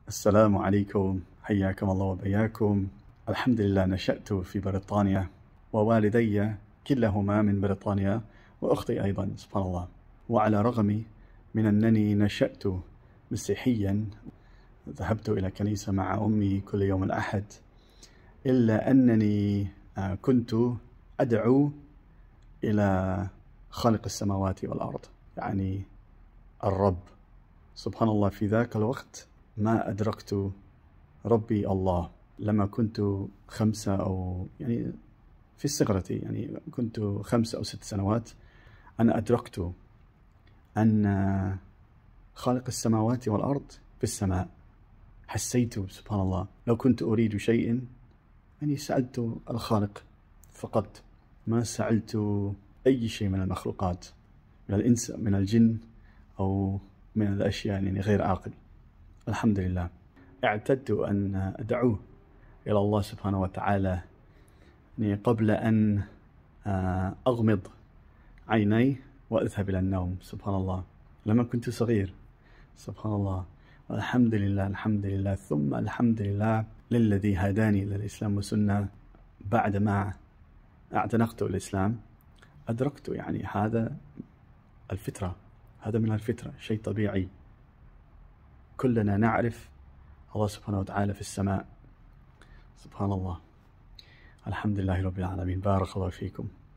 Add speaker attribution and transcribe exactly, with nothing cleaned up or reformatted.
Speaker 1: السلام عليكم، حياكم الله وبياكم. الحمد لله نشأت في بريطانيا، ووالدي كلاهما من بريطانيا، وأختي أيضا سبحان الله. وعلى رغم من أنني نشأت مسيحيا، ذهبت إلى كنيسة مع أمي كل يوم الأحد، إلا أنني كنت أدعو إلى خالق السماوات والأرض، يعني الرب سبحان الله. في ذاك الوقت ما أدركت ربي الله. لما كنت خمسة أو يعني في الصغرة، يعني كنت خمسة أو ست سنوات، أنا أدركت أن خالق السماوات والأرض في السماء. حسيت سبحان الله لو كنت أريد شيء يعني سألت الخالق فقط، ما سألت أي شيء من المخلوقات، من الإنس من الجن أو من الأشياء يعني غير عاقل. الحمد لله اعتدت أن أدعوه إلى الله سبحانه وتعالى يعني قبل أن أغمض عيني وأذهب إلى النوم. سبحان الله لما كنت صغير سبحان الله. الحمد لله الحمد لله ثم الحمد لله للذي هداني إلى الإسلام والسنة. بعدما اعتنقت الإسلام أدركت يعني هذا الفطرة، هذا من الفطرة، شيء طبيعي. كلنا نعرف الله سبحانه وتعالى في السماء. سبحان الله. الحمد لله رب العالمين. بارك الله فيكم.